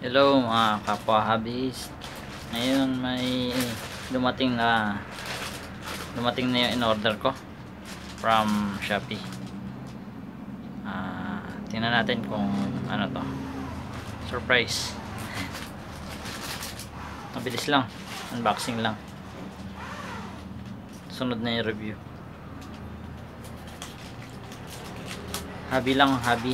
Hello mga kapwa habis. Ngayon may dumating na yung in-order ko from Shopee. Tingnan natin kung ano to. Surprise. Mabilis lang. Unboxing lang. Sunod na yung review. Habi lang, habi.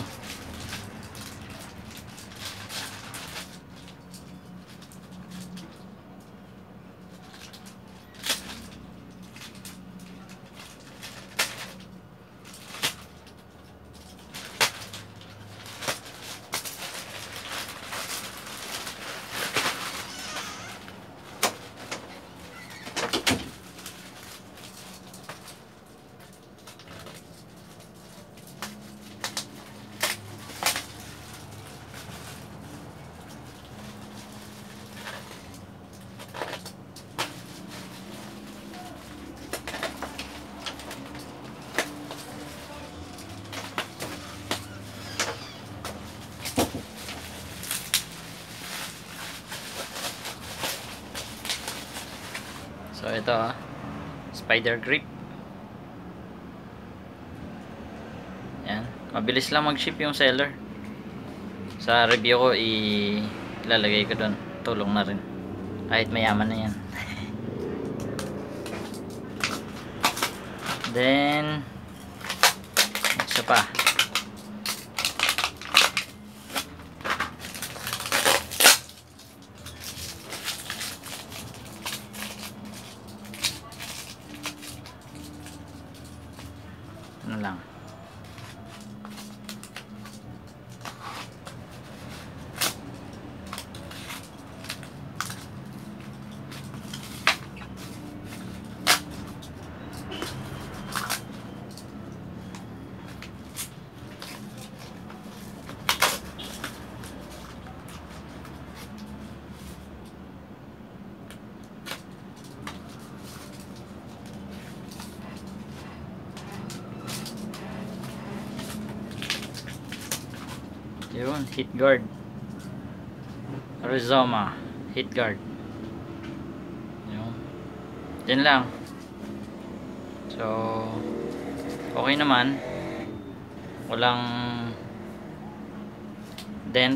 So ito spider grip. Yan, mabilis lang mag-ship yung seller. Sa review ko ilalagay ko doon. Tulong na rin. Kahit mayaman na yan. Then isa pa. Ano lang. Yun, heat guard. Rizoma heat guard. Yun. Yan lang. So, okay naman. Walang dent.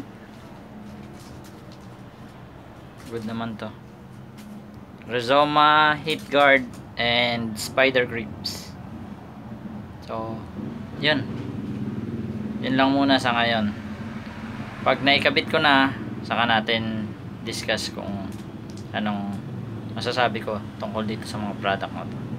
Good naman to. Rizoma heat guard and spider grips. So, yun. Yun lang muna sa ngayon. Pag naikabit ko na, saka natin discuss kung anong masasabi ko tungkol dito sa mga product na to.